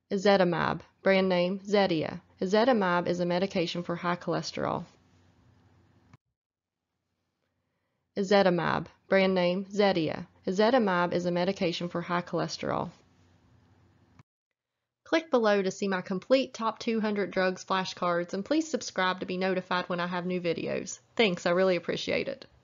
Ezetimibe, brand name Zetia. Ezetimibe is a medication for high cholesterol. Ezetimibe, brand name Zetia. Ezetimibe is a medication for high cholesterol. Click below to see my complete top 200 drugs flashcards, and please subscribe to be notified when I have new videos. Thanks, I really appreciate it.